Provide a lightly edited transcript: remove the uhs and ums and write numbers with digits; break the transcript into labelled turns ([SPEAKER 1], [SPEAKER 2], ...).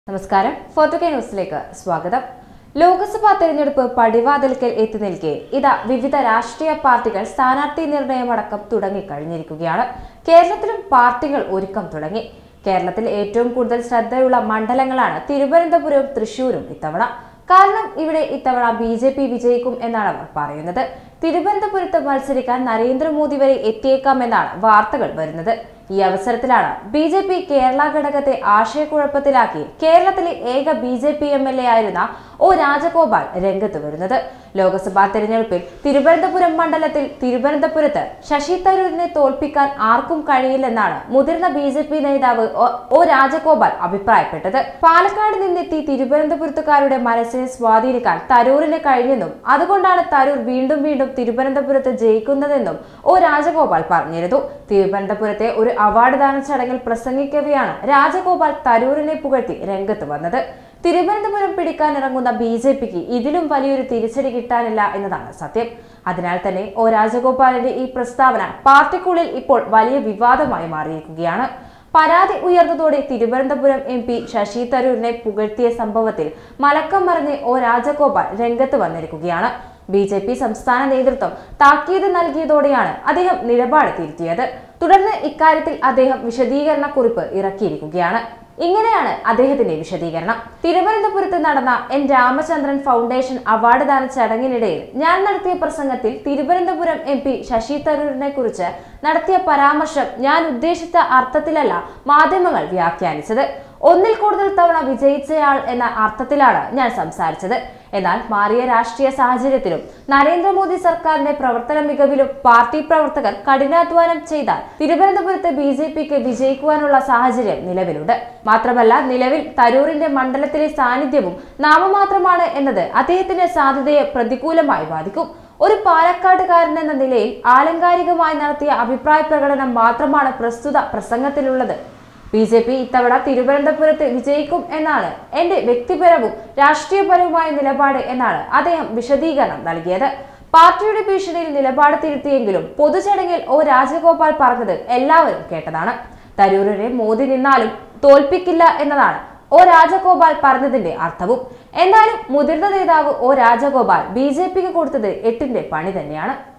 [SPEAKER 1] നമസ്കാരം. ഫോർട്ടുകെ ന്യൂസിലേക്ക് സ്വാഗതം. ലോക്സഭാ തെരഞ്ഞെടുപ്പ് പടിവാതിൽക്കൽ എത്തി നിൽക്കെ ഇതാ വിവിധ രാഷ്ട്രീയ പാർട്ടികൾ സ്ഥാനാർത്ഥി നിർണയമടക്കം തുടങ്ങിക്കഴിഞ്ഞിരിക്കുകയാണ്. കേരളത്തിലും പാർട്ടികൾ ഒരുക്കം തുടങ്ങി. കേരളത്തിൽ ഏറ്റവും കൂടുതൽ ശ്രദ്ധയുള്ള മണ്ഡലങ്ങളാണ് തിരുവനന്തപുരവും തൃശൂരും ഇത്തവണ. കാരണം ഇവിടെ ഇത്തവണ BJP വിജയിക്കും എന്നാണ് അവർ പറയുന്നത്. തിരുവനന്തപുരത്ത് മത്സരിക്കാൻ നരേന്ദ്രമോദി വരെ എത്തിയേക്കാമെന്നാണ് വാർത്തകൾ വരുന്നത്. ഈ അവസരത്തിലാണ് BJP കേരള ഘടകത്തെ ആശയക്കുഴപ്പത്തിലാക്കി കേരളത്തിലെ ഏക BJP MLA ആയിരുന്ന ഒ രാജഗോപാൽ രംഗത്ത് വരുന്നത്. ലോക്സഭാ തെരഞ്ഞെടുപ്പിൽ തിരുവനന്തപുരം മണ്ഡലത്തിൽ തിരുവനന്തപുരത്ത് ശശി തരൂരിനെ തോൽപ്പിക്കാൻ ആർക്കും കഴിയില്ലെന്നാണ് മുതിർന്ന BJP നേതാവ് ഒ രാജഗോപാൽ അഭിപ്രായപ്പെട്ടത്. പാലക്കാട് നിന്നെത്തി തിരുവനന്തപുരത്തുകാരുടെ മനസ്സിനെ സ്വാധീനിക്കാൻ തരൂരിന് കഴിഞ്ഞെന്നും അതുകൊണ്ടാണ് തരൂർ വീണ്ടും വീണ്ടും തിരുവനന്തപുരത്ത് ജയിക്കുന്നതെന്നും ഒ രാജഗോപാൽ പറഞ്ഞിരുന്നു. തിരുവനന്തപുരത്തെ ഒരു അവാർഡ് ദാന ചടങ്ങിൽ പ്രസംഗിക്കവെയാണ് രാജഗോപാൽ തരൂരിനെ പുകഴ്ത്തി രംഗത്ത് വന്നത്. തിരുവനന്തപുരം പിടിക്കാനിറങ്ങുന്ന BJPക്ക് ഇതിലും വലിയൊരു തിരിച്ചടി കിട്ടാനില്ല എന്നതാണ് സത്യം. അതിനാൽ തന്നെ ഒ രാജഗോപാലിന്റെ ഈ പ്രസ്താവന പാർട്ടിക്കുള്ളിൽ ഇപ്പോൾ വലിയ വിവാദമായി മാറിയിരിക്കുകയാണ്. പരാതി ഉയർന്നതോടെ തിരുവനന്തപുരം MP ശശി തരൂരിനെ പുകഴ്ത്തിയ സംഭവത്തിൽ മലക്കം മറിഞ്ഞ് ഒ രാജഗോപാൽ രംഗത്ത് വന്നിരിക്കുകയാണ്. BJP സംസ്ഥാന നേതൃത്വം താക്കീത് നൽകിയതോടെയാണ് അദ്ദേഹം നിലപാട് തിരുത്തിയത്. തുടർന്ന് ഇക്കാര്യത്തിൽ അദ്ദേഹം വിശദീകരണ കുറിപ്പ് ഇറക്കിയിരിക്കുകയാണ്. ഇങ്ങനെയാണ് അദ്ദേഹത്തിന്റെ വിശദീകരണം. തിരുവനന്തപുരത്ത് നടന്ന N രാമചന്ദ്രൻ ഫൗണ്ടേഷൻ അവാർഡ് ദാന ചടങ്ങിനിടയിൽ ഞാൻ നടത്തിയ പ്രസംഗത്തിൽ തിരുവനന്തപുരം MP ശശി തരൂരിനെ കുറിച്ച് നടത്തിയ പരാമർശം ഞാൻ ഉദ്ദേശിച്ച അർത്ഥത്തിലല്ല മാധ്യമങ്ങൾ വ്യാഖ്യാനിച്ചത്. ഒന്നിൽ കൂടുതൽ തവണ വിജയിച്ചയാൾ എന്ന അർത്ഥത്തിലാണ് ഞാൻ സംസാരിച്ചത്. എന്നാൽ മാറിയ രാഷ്ട്രീയ സാഹചര്യത്തിലും നരേന്ദ്രമോദി സർക്കാരിന്റെ പ്രവർത്തന മികവിലും പാർട്ടി പ്രവർത്തകർ കഠിനാധ്വാനം ചെയ്താൽ തിരുവനന്തപുരത്ത് BJPക്ക് വിജയിക്കുവാനുള്ള സാഹചര്യം നിലവിലുണ്ട്. മാത്രമല്ല നിലവിൽ തരൂരിന്റെ മണ്ഡലത്തിലെ സാന്നിധ്യവും നാമമാത്രമാണ് എന്നത് അദ്ദേഹത്തിന്റെ സാധ്യതയെ പ്രതികൂലമായി ബാധിക്കും. ഒരു പാലക്കാട്ടുകാരൻ എന്ന നിലയിൽ ആലങ്കാരികമായി നടത്തിയ അഭിപ്രായ പ്രകടനം മാത്രമാണ് പ്രസ്തുത പ്രസംഗത്തിലുള്ളത്. BJP ഇത്തവണ തിരുവനന്തപുരത്ത് വിജയിക്കും എന്നാണ് എന്റെ വ്യക്തിപരവും രാഷ്ട്രീയപരവുമായ നിലപാട് എന്നാണ് അദ്ദേഹം വിശദീകരണം നൽകിയത്. പാർട്ടിയുടെ ഭീഷണിയിൽ നിലപാട് തിരുത്തിയെങ്കിലും പൊതുചടങ്ങിൽ ഒ രാജഗോപാൽ പറഞ്ഞത് എല്ലാവരും കേട്ടതാണ്. തരൂരിനെ മോദി നിന്നാലും തോൽപ്പിക്കില്ല എന്നതാണ് ഒ രാജഗോപാൽ പറഞ്ഞതിന്റെ അർത്ഥവും. എന്നാലും മുതിർന്ന നേതാവ് ഒ രാജഗോപാൽ BJPക്ക് കൊടുത്തത് 8ന്റെ പണി തന്നെയാണ്.